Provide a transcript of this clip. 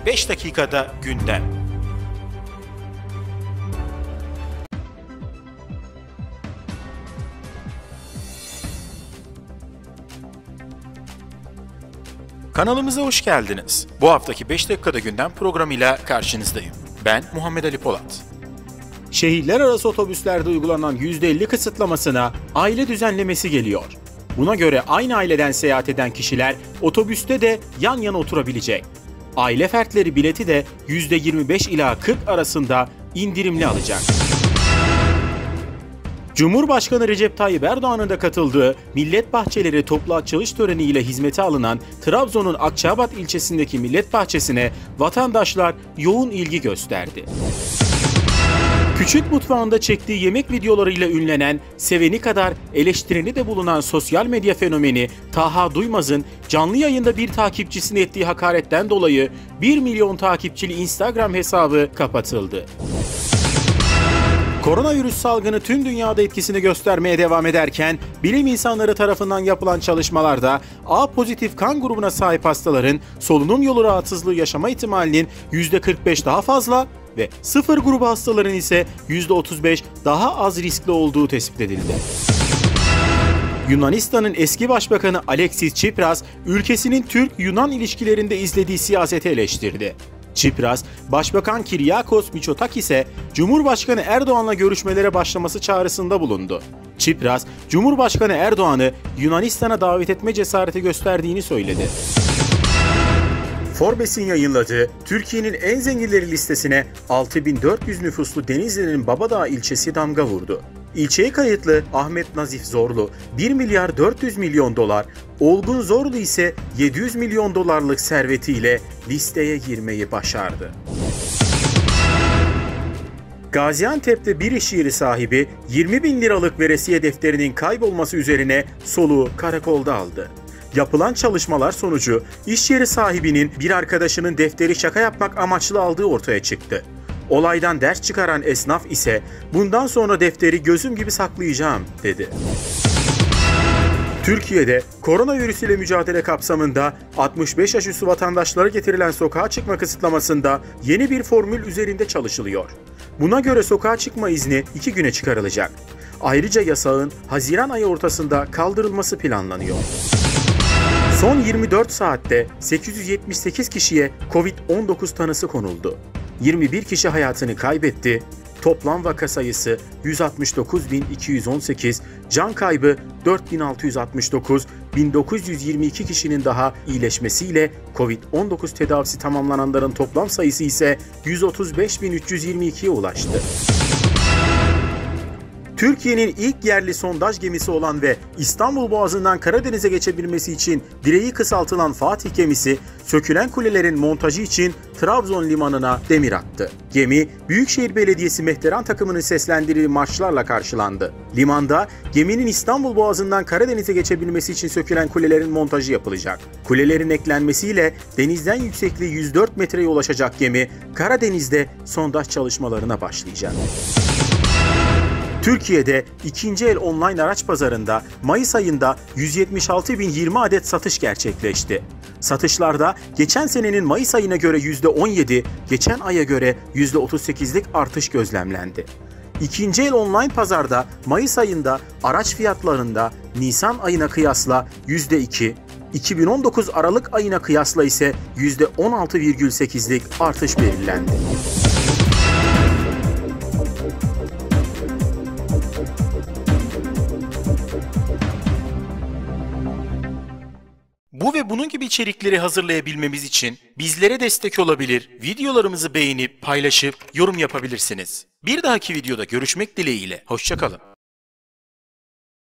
5 dakikada gündem. Kanalımıza hoş geldiniz. Bu haftaki 5 dakikada gündem programıyla karşınızdayım. Ben Muhammed Ali Polat. Şehirler arası otobüslerde uygulanan %50 kısıtlamasına aile düzenlemesi geliyor. Buna göre aynı aileden seyahat eden kişiler otobüste de yan yana oturabilecek. Aile fertleri bileti de %25 ila 40 arasında indirimli alacak. Cumhurbaşkanı Recep Tayyip Erdoğan'ın da katıldığı Millet Bahçeleri toplu açılış töreniyle hizmete alınan Trabzon'un Akçaabat ilçesindeki millet bahçesine vatandaşlar yoğun ilgi gösterdi. Küçük mutfağında çektiği yemek videolarıyla ünlenen, seveni kadar eleştireni de bulunan sosyal medya fenomeni Taha Duymaz'ın canlı yayında bir takipçisine ettiği hakaretten dolayı 1 milyon takipçili Instagram hesabı kapatıldı. Koronavirüs salgını tüm dünyada etkisini göstermeye devam ederken, bilim insanları tarafından yapılan çalışmalarda A pozitif kan grubuna sahip hastaların solunum yolu rahatsızlığı yaşama ihtimalinin %45 daha fazla ve 0 grubu hastaların ise %35 daha az riskli olduğu tespit edildi. Yunanistan'ın eski başbakanı Alexis Tsipras, ülkesinin Türk-Yunan ilişkilerinde izlediği siyaseti eleştirdi. Tsipras, Başbakan Kyriakos Mitsotakis'e Cumhurbaşkanı Erdoğan'la görüşmelere başlaması çağrısında bulundu. Tsipras, Cumhurbaşkanı Erdoğan'ı Yunanistan'a davet etme cesareti gösterdiğini söyledi. Forbes'in yayınladığı Türkiye'nin en zenginleri listesine 6400 nüfuslu Denizli'nin Babadağ ilçesi damga vurdu. İlçeye kayıtlı Ahmet Nazif Zorlu 1 milyar 400 milyon dolar, Olgun Zorlu ise 700 milyon dolarlık servetiyle listeye girmeyi başardı. Gaziantep'te bir iş yeri sahibi 20 bin liralık veresiye defterinin kaybolması üzerine soluğu karakolda aldı. Yapılan çalışmalar sonucu iş yeri sahibinin bir arkadaşının defteri şaka yapmak amaçlı aldığı ortaya çıktı. Olaydan ders çıkaran esnaf ise bundan sonra defteri gözüm gibi saklayacağım dedi. Türkiye'de koronavirüs ile mücadele kapsamında 65 yaş üstü vatandaşlara getirilen sokağa çıkma kısıtlamasında yeni bir formül üzerinde çalışılıyor. Buna göre sokağa çıkma izni 2 güne çıkarılacak. Ayrıca yasağın Haziran ayı ortasında kaldırılması planlanıyor. Son 24 saatte 878 kişiye Covid-19 tanısı konuldu. 21 kişi hayatını kaybetti. Toplam vaka sayısı 169.218, can kaybı 4.669, 1922 kişinin daha iyileşmesiyle Covid-19 tedavisi tamamlananların toplam sayısı ise 135.322'ye ulaştı. Türkiye'nin ilk yerli sondaj gemisi olan ve İstanbul Boğazı'ndan Karadeniz'e geçebilmesi için direği kısaltılan Fatih gemisi, sökülen kulelerin montajı için Trabzon limanına demir attı. Gemi, Büyükşehir Belediyesi Mehteran takımının seslendirdiği marşlarla karşılandı. Limanda, geminin İstanbul Boğazı'ndan Karadeniz'e geçebilmesi için sökülen kulelerin montajı yapılacak. Kulelerin eklenmesiyle denizden yüksekliği 104 metreye ulaşacak gemi, Karadeniz'de sondaj çalışmalarına başlayacak. Türkiye'de ikinci el online araç pazarında Mayıs ayında 176.020 adet satış gerçekleşti. Satışlarda geçen senenin Mayıs ayına göre %17, geçen aya göre %38'lik artış gözlemlendi. İkinci el online pazarda Mayıs ayında araç fiyatlarında Nisan ayına kıyasla %2, 2019 Aralık ayına kıyasla ise %16,8'lik artış belirlendi. Bu ve bunun gibi içerikleri hazırlayabilmemiz için bizlere destek olabilir, videolarımızı beğenip, paylaşıp, yorum yapabilirsiniz. Bir dahaki videoda görüşmek dileğiyle, hoşça kalın.